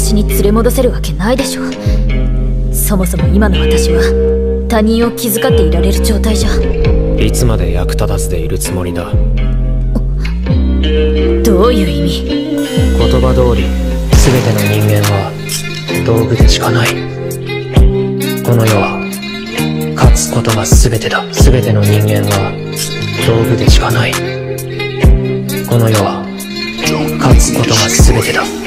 私に連れ戻せるわけないでしょ。そもそも今の私は他人を気遣っていられる状態じゃ。 いつまで役立たずでいるつもりだ。 どういう意味？ 言葉通り全ての人間は道具でしかない。この世は勝つことが全てだ。全ての人間は道具でしかない。この世は勝つことが全てだ。